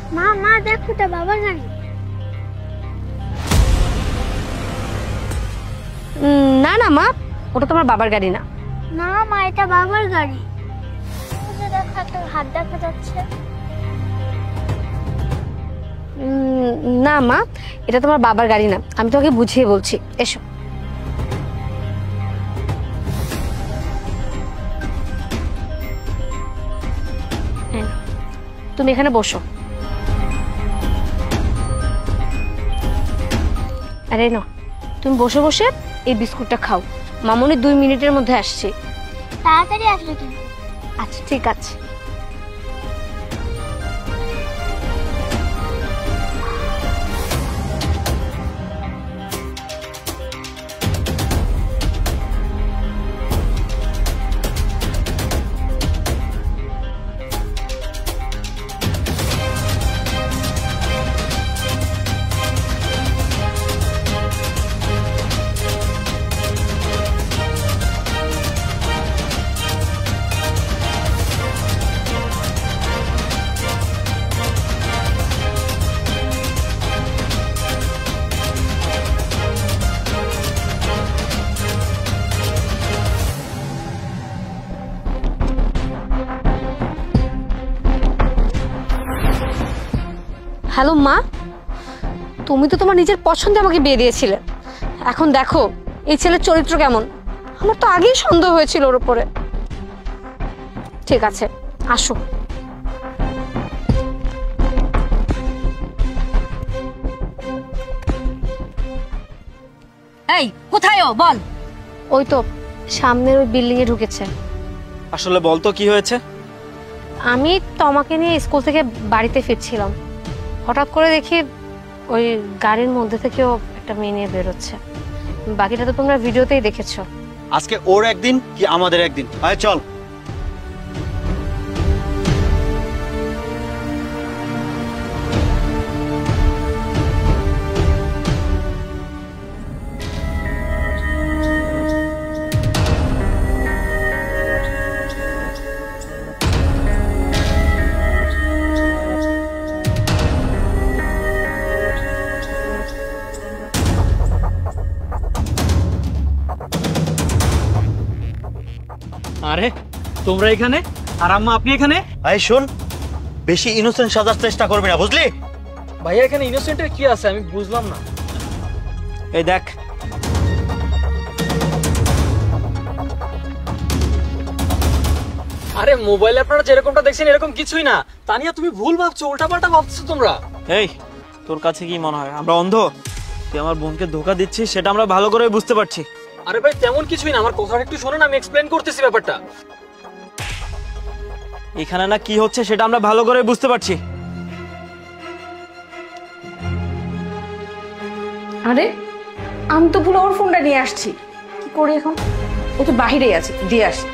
মা মা দেখো তো বাবার গাড়ি। না না মা, ওটা তোমার বাবার গাড়ি না। না মা, এটা বাবার গাড়ি। দেখা তোর হাত দেখা যাচ্ছে। না মা, এটা তোমার বাবার গাড়ি না, আমি তোমাকে বুঝিয়ে বলছি, এসো। তুমি এখানে বসো। আরে না, তুমি বসে বসে এই বিস্কুটটা খাও। মামুনি 2 মিনিটের মধ্যে আসছে। তাড়াতাড়ি আসবে কিন্তু। আচ্ছা ঠিক আছে। হ্যালো মা, তুমি তো তোমার নিজের পছন্দে আমাকে বিয়ে দিয়েছিলে, এখন দেখো এই ছেলের চরিত্র কেমন। আমার তো আগেই সন্দেহ হয়েছিল ওর উপরে। ঠিক আছে, আসো। এই কোথায় ও বল? ওই তো সামনের ওই বিল্ডিং এ ঢুকেছে। আসলে বলতো কি হয়েছে? আমি তোমাকে নিয়ে স্কুল থেকে বাড়িতে ফিরছিলাম, হঠাৎ করে দেখি ওই গাড়ির মধ্যে থেকেও একটা মেয়ে নিয়ে বেরোচ্ছে। বাকিটা তো তোমরা ভিডিওতেই দেখেছো। আজকে ওর একদিন কি আমাদের একদিন। আয় চল। আরে তোমরা এখানে, আর আম্মা আপনি এখানে? আয় শোন, বেশি ইনোসেন্ট সাজার চেষ্টা করবি না, বুঝলি? ভাইয়া এখানে ইনোসেন্টের কি আছে আমি বুঝলাম না। এই দেখ, আরে মোবাইলে আপনারা যেরকমটা দেখছেন এরকম কিছুই না। তানিয়া তুমি ভুল ভাবছো, উল্টাপাল্টা ভাবছো তোমরা। এই তোর কাছে কি মনে হয় আমরা অন্ধ? তুই আমার বোনকে ধোকা দিচ্ছিস সেটা আমরা ভালো করে বুঝতে পারছি। আরে ভাই তেমন কিছুই না, আমার কথাটা একটু শোনেন, আমি এক্সপ্লেন করতেছি ব্যাপারটা। এখানে না কি হচ্ছে সেটা আমরা ভালো করে বুঝতে পারছি। আরে আমি তো ভুলে ওর ফোনটা নিয়ে আসছি, কি করি এখন? ও তো বাহিরেই আছে, দিয়ে আসি।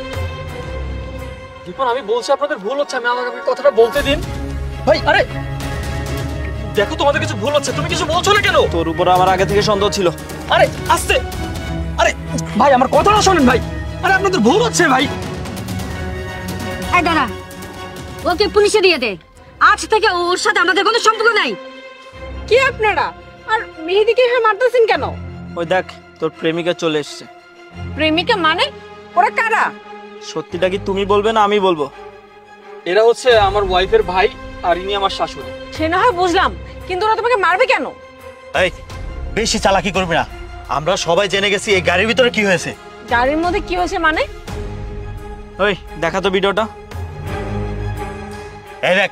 দীপন আমি বলছি আপনাদের ভুল হচ্ছে, আমি আমাকে কথাটা বলতে দিন। ভাই আরে দেখো তোমাদের কিছু ভুল হচ্ছে, তুমি কিছু বলছো না কেন? তোর উপর আমার আগে থেকে সন্দেহ ছিল। আরে আস্তে, আরে ভাই আমার কথাটা শোনেন ভাই। আরে আপনাদের ভুল হচ্ছে ভাই। এই দাঁড়া, ওকে পুলিশে দিয়ে দে। আজ থেকে ওর সাথে আমাদের কোনো সম্পর্ক নাই। কি আপনারা আর মেহেদিকে মারতেছেন কেন? ওই দেখ তোর প্রেমিকা চলে এসেছে। প্রেমিকা মানে? ওরা কারা? সত্যিটা কি তুমি বলবে না আমি বলবো? এরা হচ্ছে আমার ওয়াইফের ভাই আর ইনি আমার শাশুড়ি। সে না হয় বুঝলাম, কিন্তু ওরা তোমাকে মারবে কেন? এই বেশি চালাকি করবি না, আমরা সবাই জেনে গেছি এই গাড়ির ভিতরে কি হয়েছে। গাড়ির মধ্যে কি হয়েছে মানে? ওই দেখা তো ভিডিওটা। এই দেখ,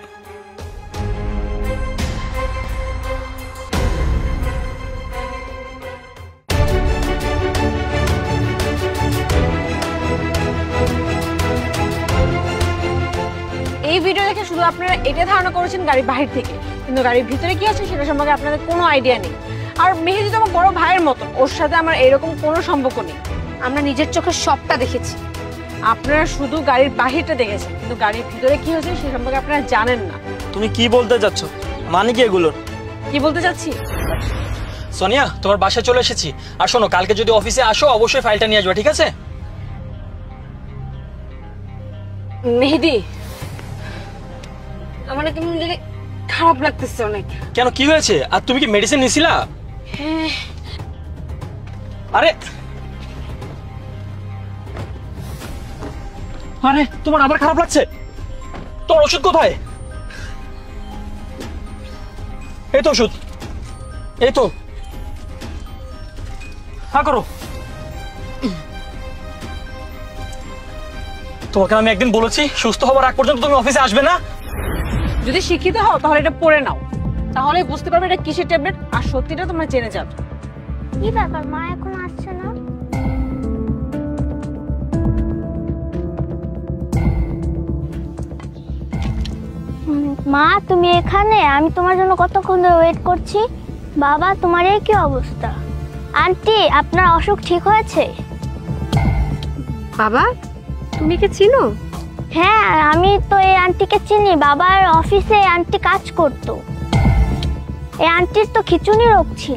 এই ভিডিও দেখে শুধু আপনারা এটা ধারণা করেছেন গাড়ি বাহির থেকে, কিন্তু গাড়ির ভিতরে কি আছে সেটা সম্পর্কে আপনাদের কোনো আইডিয়া নেই। আর মেহেদি তো আমার বড় ভাইয়ের মতো, ওর সাথে আমার এরকম কোনো সম্পর্ক নেই। আমরা নিজের চোখে সবটা দেখেছি। আপনারা শুধু গাড়ির বাহিরটা দেখেছেন, কিন্তু গাড়ির ভিতরে কি হয়েছে সে সম্পর্কে আপনারা জানেন না। তুমি কি বলতে চাচ্ছ? মানে কি এগুলোর? কি বলতে চাচ্ছি? সোনিয়া তোমার বাসায় চলে এসেছি, আর শোনো কালকে যদি অফিসে আসো অবশ্যই ফাইলটা নিয়ে আসবে, ঠিক আছে? মেহেদি, আমার তুমি খারাপ লাগতেছে অনেক। কেন, কি হয়েছে? আর তুমি কি মেডিসিন নিছিলা? হ্যাঁ। আরে আরে তোমার আবার খারাপ লাগছে? তোমার ওষুধ কোথায়? এই তো ওষুধ, এই তো। হ্যাঁ করো। তোমাকে আমি একদিন বলেছি সুস্থ হওয়ার আগ পর্যন্ত তুমি অফিসে আসবে না। যদি শিক্ষিত হও তাহলে এটা পড়ে নাও, তাহলে বুঝতে পারবে এটা কিসের ট্যাবলেট আর সত্যিটা তোমরা জেনে যাবে। কি ব্যাপার, মা এখন আসছে না? মা তুমি এখানে? আমি তোমার জন্য কতক্ষণ ধরে ওয়েট করছি। বাবা তোমার এই কি অবস্থা? আন্টি আপনার অসুখ ঠিক হয়েছে? বাবা তুমি কি চিনো? হ্যাঁ আমি তো এই আন্টিকে চিনি, বাবার অফিসে এই আন্টি কাজ করতো। এই আন্টির তো খিঁচুনি রোগ ছিল,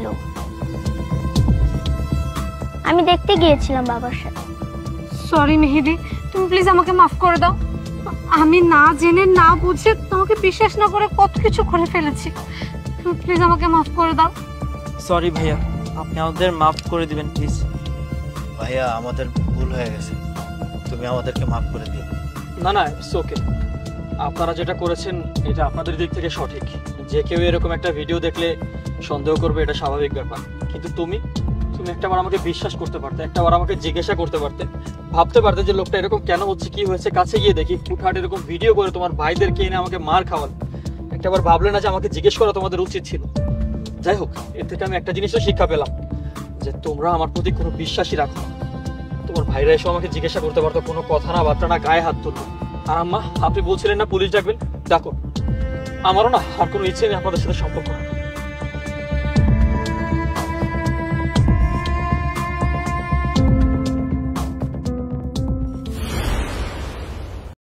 আমি দেখতে গিয়েছিলাম বাবার সাথে। সরি মেহেদি, তুমি প্লিজ আমাকে মাফ করে দাও। আমি না জেনে না বুঝে তোমাকে বিশ্বাস না করে কত কিছু করে ফেলেছি। তুমি প্লিজ আমাকে মাফ করে দাও। সরি ভাইয়া, আপনি আমাদের মাফ করে দিবেন প্লিজ। ভাইয়া আমাদের ভুল হয়ে গেছে, তুমি আমাদেরকে মাফ করে দিও। না না, ইটস ওকে। আপনারা যেটা করেছেন এটা আপনাদের দিক থেকে সঠিক। যে কেউ এরকম একটা ভিডিও দেখলে সন্দেহ করবে, এটা স্বাভাবিক ব্যাপার। কিন্তু তুমি একটাবার আমাকে বিশ্বাস করতে পারতে, একটাবার আমাকে জিজ্ঞাসা করতে পারতে, ভাবতে পারতে যে লোকটা এরকম কেন হচ্ছে, কি হয়েছে। কাছে গিয়ে দেখি ফুটহাট এরকম ভিডিও করে তোমার ভাইদেরকে এনে আমাকে মার খাওয়াল। একটাবার ভাবলে না যে আমাকে জিজ্ঞেস করা তোমাদের উচিত ছিল? যাই হোক, এর থেকে আমি একটা জিনিসও শিক্ষা পেলাম, যে তোমরা আমার প্রতি কোনো বিশ্বাসই রাখো না। তোমার ভাইরা এসে আমাকে জিজ্ঞাসা করতে পারতো, কোনো কথা না বার্তা না, গায়ে হাত তুলতো। আর আম্মা, আপনি বলছিলেন না পুলিশ ডাকবেন, ডাকো। আমারও না আর কোনো ইচ্ছে নেই আপনাদের সাথে সম্পর্ক রাখার।